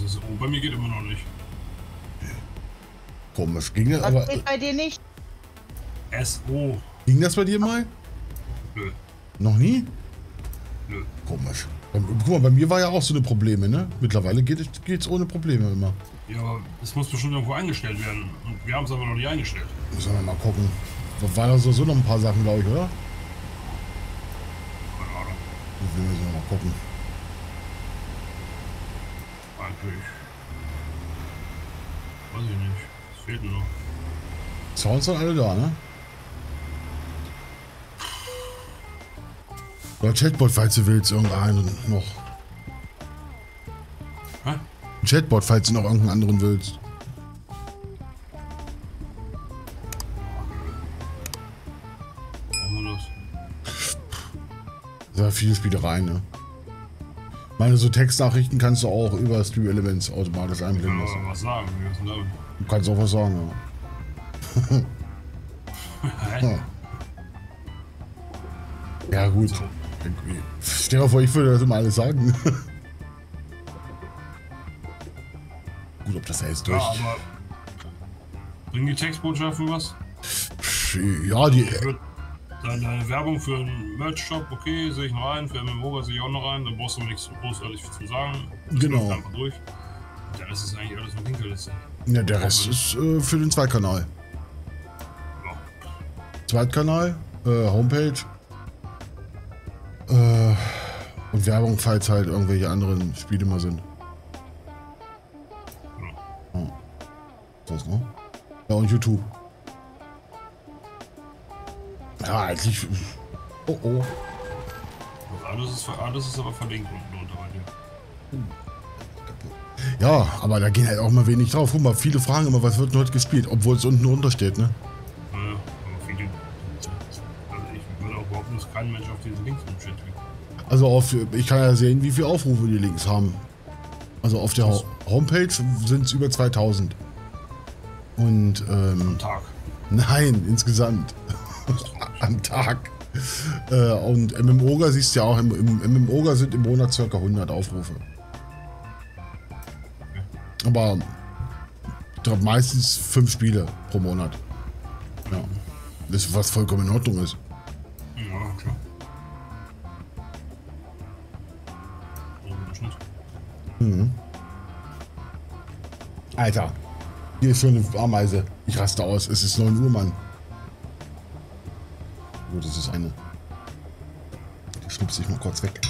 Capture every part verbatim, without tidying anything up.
S O bei mir geht immer noch nicht. Komisch. Ging das, Was aber, geht bei dir nicht? S O. ging das bei dir mal? Nö. Noch nie? Nö. Komisch. Guck mal, bei mir war ja auch so eine Probleme, ne? Mittlerweile geht es geht's ohne Probleme immer. Ja, aber es muss bestimmt irgendwo eingestellt werden. Und wir haben es aber noch nicht eingestellt. Müssen wir mal gucken. Da waren da so noch ein paar Sachen, glaube ich, oder? Keine Ahnung. Wir müssen mal gucken. Eigentlich. Weiß ich nicht. Es fehlt nur noch. Sounds sind alle da, ne? Oder Chatbot, falls du willst, irgendeinen noch. Hä? Ein Chatbot, falls du noch irgendeinen anderen willst. Machen wir das? Das ist ja viele Spielereien, ne? Meine, so Textnachrichten kannst du auch über Stream Elements automatisch Ich einblenden kann lassen. aber was sagen. Wie ist denn damit? Du kannst auch was sagen, Hä? ja. Ja, ja gut. Stell dir mal vor, ich würde das immer alles sagen. Gut, ob das jetzt durch. Ja, aber bringen die Textbotschaften was? Ja, die. Ich würde deine Werbung für einen Merch-Shop, okay, sehe ich noch rein, für M M O sehe ich auch noch rein, da brauchst du aber nichts großartig zu sagen. Das Genau. läuft einfach durch. Und der Rest ist eigentlich alles mit Hinterliste. Ja, der Rest ist äh, für den Zweitkanal. Ja. Zweitkanal, äh, Homepage. Äh, und Werbung, falls halt irgendwelche anderen Spiele mal sind. Ja. Ja. Das, ne? Ja, und YouTube. Ja, eigentlich. Oh oh. Alles ist, alles ist aber verlinkt unten drunter bei dir. Ja, aber da gehen halt auch mal wenig drauf. Guck mal, viele fragen immer, was wird denn heute gespielt, obwohl es unten drunter steht, ne? Ja, aber viele. Also ich würde auch behaupten, dass kein Mensch auf diesen Links im Chat kriegt. Also auf, ich kann ja sehen, wie viele Aufrufe die Links haben. Also auf der Ho Homepage sind es über zweitausend. Und ähm, Am Tag. nein, insgesamt. Am Tag. Äh, und M M O G A siehst du ja auch, im, im M M O G A sind im Monat ca. hundert Aufrufe. Aber ich glaube meistens fünf Spiele pro Monat. Ja. Das ist was vollkommen in Ordnung ist. Ja, klar. So ein Schnitt. Mhm. Alter, hier ist schon eine Ameise. Ich raste aus. Es ist neun Uhr, Mann. Oh, das ist eine. Die schnipse ich mal kurz weg.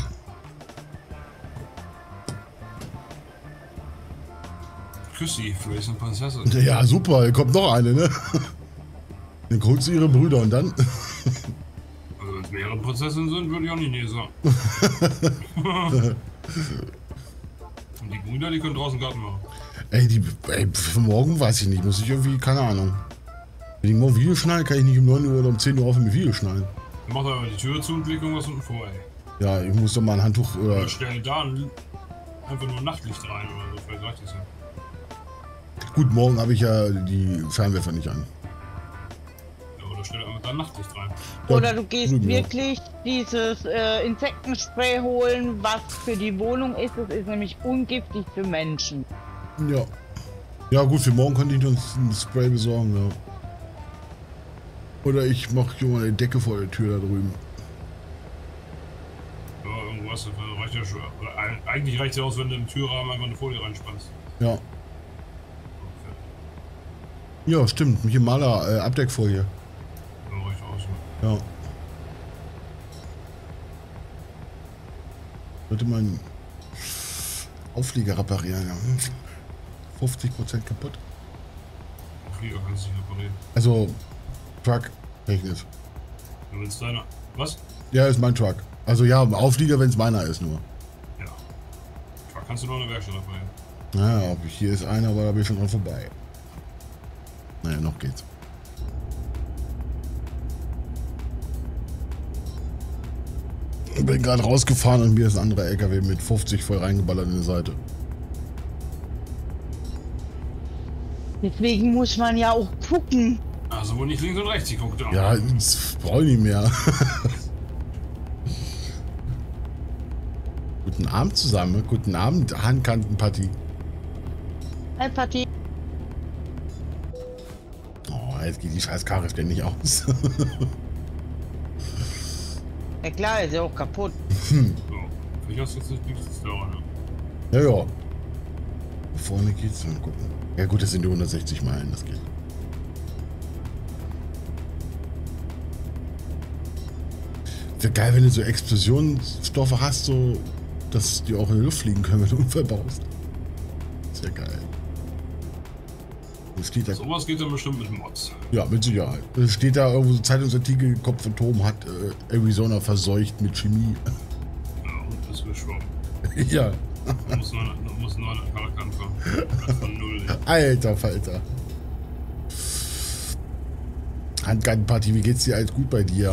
Küss sie, vielleicht ist eine Prinzessin. Ja, super. Hier kommt noch eine, ne? Dann holt sie ihre Brüder und dann. Also wenn es mehrere Prinzessinnen sind, würde ich auch nicht nee sagen. Und die Brüder, die können draußen Garten machen. Ey, die, ey, für morgen weiß ich nicht. Muss ich irgendwie, keine Ahnung. Wenn ich morgen Video schneide, kann ich nicht um neun Uhr oder um zehn Uhr auf mit Video schneiden. Mach da aber die Tür zu und leg irgendwas unten vor, ey. Ja, ich muss doch mal ein Handtuch. Oder Oder stell da ein, einfach nur Nachtlicht rein oder so, vielleicht reicht das ja. gut, morgen habe ich ja die Scheinwerfer nicht an. Ja, oder stell einfach da ein Nachtlicht rein. Oder du gehst drüben, ja. wirklich dieses äh, Insektenspray holen, was für die Wohnung ist. Es ist nämlich ungiftig für Menschen. Ja. Ja, gut, für morgen könnte ich uns ein Spray besorgen, ja. Oder ich mache hier mal eine Decke vor der Tür da drüben. Ja, irgendwas, das reicht ja schon. Oder eigentlich reicht es ja aus, wenn du im Türrahmen einfach eine Folie reinspannst. Ja. Ja, stimmt. Mich im Maler äh, Abdeckfolie. Dann reicht aus. Ja. Sollte man Auflieger reparieren, ja. fünfzig Prozent kaputt. Flieger kannst du nicht reparieren. Also, Truck, technisch. Wenn es deiner. Was? Ja, ist mein Truck. Also ja, Auflieger, wenn es meiner ist nur. Ja. Da kannst du nur eine Werkstatt reparieren. Naja, hier ist einer, aber da bin ich schon dran vorbei. Naja, noch geht's. Ich bin gerade rausgefahren und mir ist ein anderer L K W mit fünfzig voll reingeballert in die Seite. Deswegen muss man ja auch gucken. Also wohl nicht links und rechts, ich guck da. Ja, das brauche ich nicht mehr. Guten Abend zusammen. Guten Abend, Handkantenpartie. Hi, Patti. Oh, jetzt geht die scheiß Karre ständig aus. Ja klar, ist ja auch kaputt. So, vielleicht hast du jetzt nichts daran. Ja, ja. Vorne geht's, mal gucken. Ja gut, das sind die hundertsechzig Meilen, das geht. Wäre geil, wenn du so Explosionsstoffe hast, so, dass die auch in die Luft fliegen können, wenn du Unfall baust. Sehr geil. Es steht da, So was geht dann bestimmt mit Mods. ja, mit Sicherheit. Es steht da irgendwo so Zeitungsartikel, Kopf von Tom hat äh, Arizona verseucht mit Chemie. Ja, und das wird schwammen. Ja, Da muss nur, da muss nur ein Charakter anfangen. Von null. alter Falter. Handgartenparty, wie geht's dir? Alles gut bei dir?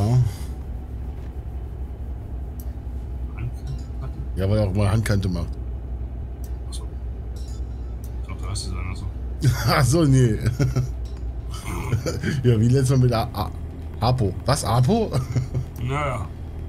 Ja, weil er auch mal Handkante macht. Achso. Ich glaube, da heißt es einer so. Ach so, nee. Ja, wie letztes Mal mit A A Apo. Was, Apo? Naja.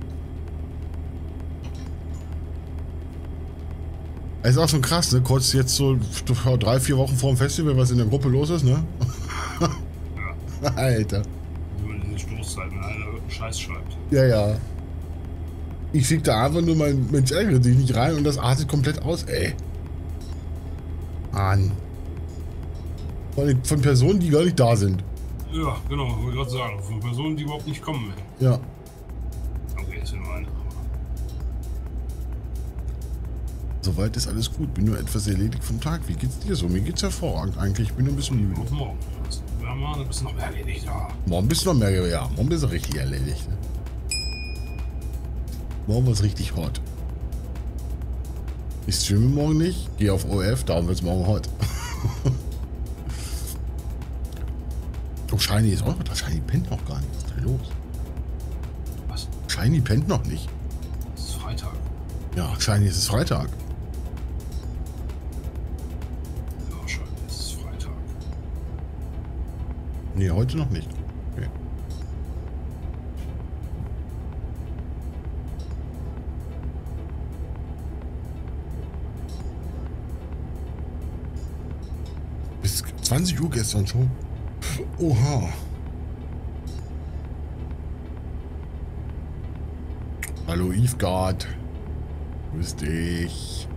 Das ist auch schon krass, ne? Kurz jetzt so drei, vier Wochen vor dem Festival, was in der Gruppe los ist, ne? Ja. Alter. Nur in den Stoßzeiten, wenn einer irgendeinen Scheiß schreibt. Ja, ja. Ich schick da einfach nur mein Mensch ärgere dich nicht rein und das artet komplett aus, ey. Mann. Von, von Personen, die gar nicht da sind. Ja, genau, wollte ich gerade sagen. Von Personen, die überhaupt nicht kommen mehr. Ja. Okay, ist ja nur eine. Soweit ist alles gut. Bin nur etwas erledigt vom Tag. Wie geht's dir so? Mir geht's hervorragend eigentlich. Ich bin nur ein bisschen müde. Auf morgen. Wir haben mal ein bisschen noch mehr erledigt, ja. Morgen bist du noch mehr, ja. Morgen bist du richtig erledigt. Ne? Morgen wird's richtig hot. Ich streame morgen nicht. Gehe auf O F, darum wird's morgen hot. Oh, Shiny ist auch noch da. Shiny pennt noch gar nicht. Was ist da los? Was? Shiny pennt noch nicht. Es ist Freitag. Ja, Shiny ist es Freitag. Ja, wahrscheinlich ist es Freitag. Nee, heute noch nicht. Okay. Bis zwanzig Uhr gestern schon. Oha. Hallo Yvgard. Grüß dich.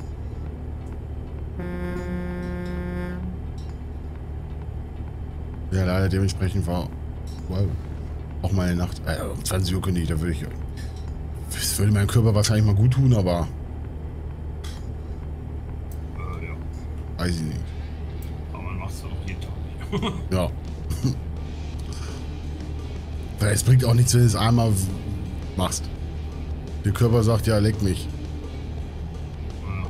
Ja, leider dementsprechend war wow, auch meine Nacht. Äh, um zwanzig Uhr könnte ich, da würde ich. Das würde meinem Körper wahrscheinlich mal gut tun, aber Äh, ja. weiß ich nicht. Aber man macht es auch jeden Tag nicht. Ja. Weil es bringt auch nichts, wenn du es einmal machst. Der Körper sagt, ja, leck mich. Ja.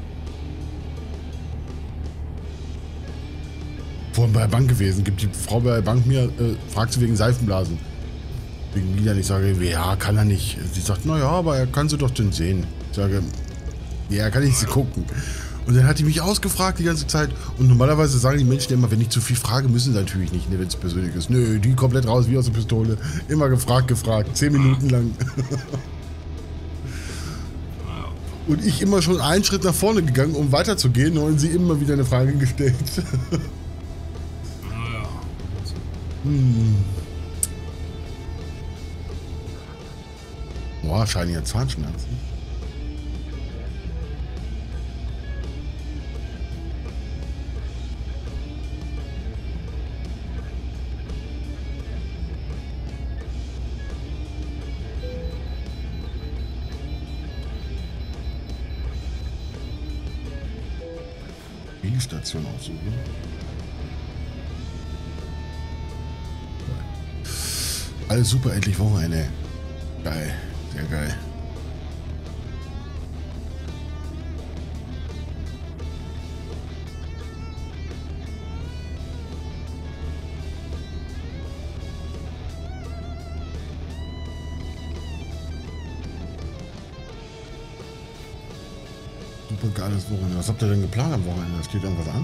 Vorhin bei der Bank gewesen, gibt die Frau bei der Bank mir, äh, fragt sie wegen Seifenblasen. Wegen Liedern. Ich sage, ja, kann er nicht. Sie sagt, naja, aber er kann sie doch denn sehen. Ich sage, ja, er kann nicht sie gucken. Und dann hat die mich ausgefragt die ganze Zeit. Und normalerweise sagen die Menschen immer, wenn ich zu viel frage, müssen sie natürlich nicht, ne, wenn es persönlich ist. Nö, die komplett raus wie aus der Pistole. Immer gefragt, gefragt. Zehn Minuten lang. Und ich immer schon einen Schritt nach vorne gegangen, um weiterzugehen. Und sie immer wieder eine Frage gestellt. Naja. hm. Boah, Shiny hat Zahnschmerzen. Station aussuchen. Alles super, endlich Wochenende. Geil, sehr geil. Super geiles Wochenende. Was habt ihr denn geplant am Wochenende? Steht irgendwas an?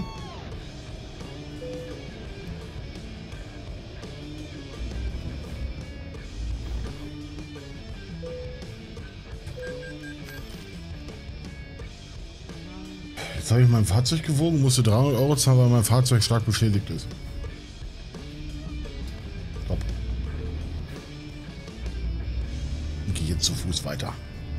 Jetzt habe ich mein Fahrzeug gewogen, musste dreihundert Euro zahlen, weil mein Fahrzeug stark beschädigt ist. Stopp. Ich gehe jetzt zu Fuß weiter.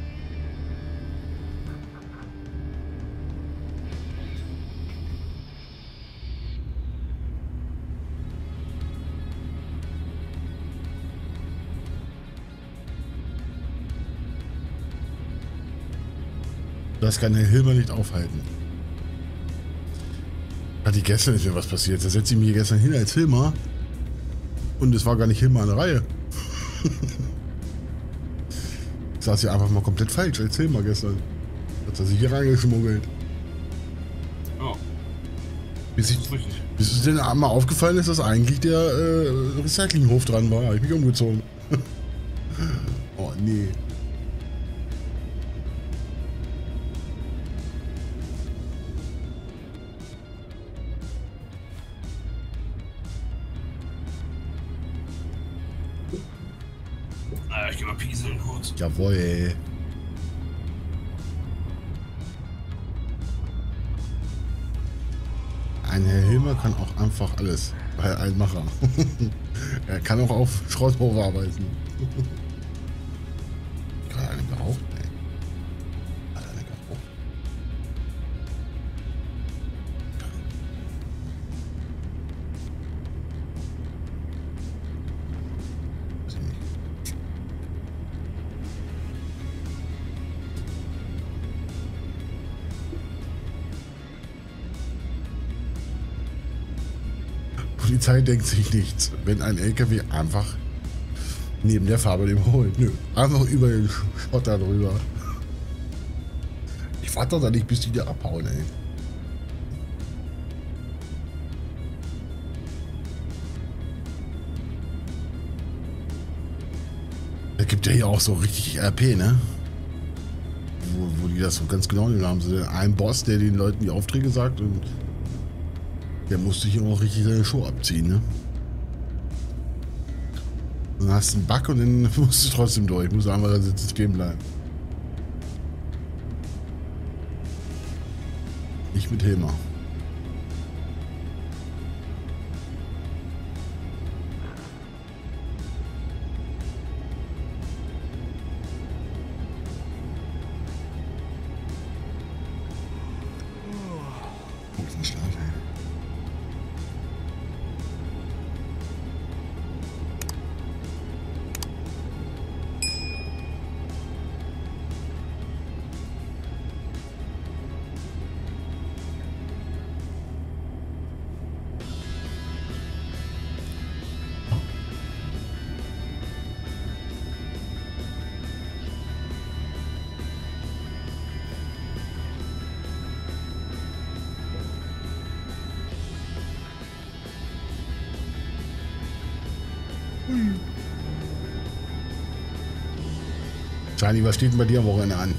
Das kann der Hilmer nicht aufhalten. Hatte ich gestern ist mir was passiert. Da setze ich mich gestern hin als Hilmer und es war gar nicht Hilmer an der Reihe. Ich saß hier einfach mal komplett falsch als Hilmer gestern. Hat er sich hier reingeschmuggelt. Ja. Bis, ich, bis es denn einmal aufgefallen ist, dass eigentlich der äh, Recyclinghof dran war. Habe ich mich umgezogen. Oh nee. Naja, ich geh mal pieseln kurz. Jawohl. Ein Herr Hilmer kann auch einfach alles. Ein Macher. Er kann auch auf Schrotthof arbeiten. Gerade eine geraucht? Nee. Hat eine geraucht? Weiß ich nicht. Die Polizei denkt sich nichts, wenn ein L K W einfach neben der Fahrbahn überholt. Nö, einfach über den Schotter drüber. Ich warte doch da nicht, bis die da abhauen, ey. Es gibt ja hier auch so richtig R P, ne? Wo, wo die das so ganz genau nehmen. Da haben sie einen Boss, der den Leuten die Aufträge sagt und der musste hier auch richtig seine Show abziehen, ne? Dann hast du einen Bug und dann musst du trotzdem durch. Muss einfach da sitzen stehen bleiben. Nicht mit Hilmer. Oh, ist ein Schlaf, ey. Charlie, was steht denn bei dir am Wochenende an?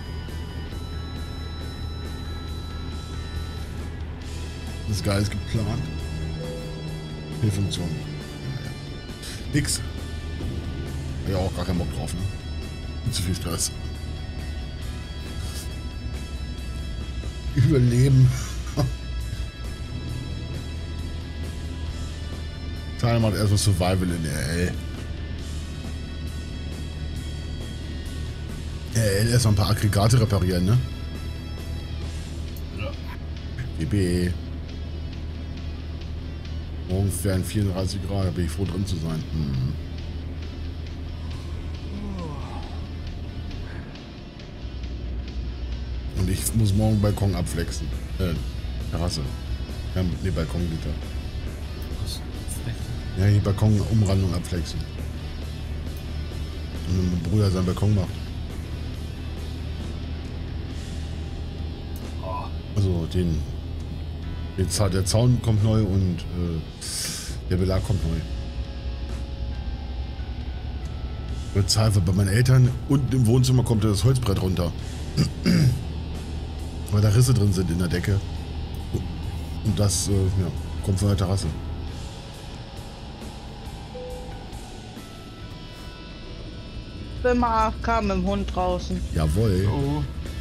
Das Geil ist geplant. Hilffunktion. Nix. Hab ja auch gar keinen Bock drauf, ne? Zu viel Stress. Überleben. Charlie macht erstmal Survival in der L. Äh, erst mal ein paar Aggregate reparieren, ne? Ja. B B. Morgen wären vierunddreißig Grad, da bin ich froh drin zu sein. Hm. Und ich muss morgen Balkon abflexen. Äh, Terrasse. Ja, ne, Balkongitter. Was? Ja, die Balkonumrandung abflexen. Und wenn mein Bruder seinen Balkon macht. Also den, den Za der Zaun kommt neu und äh, der Belag kommt neu. Wird Zeit, bei meinen Eltern und im Wohnzimmer kommt das Holzbrett runter. Weil da Risse drin sind in der Decke. Und das äh, ja, kommt von der Terrasse. Bin mal A F K mit dem Hund draußen. Jawohl. Oh.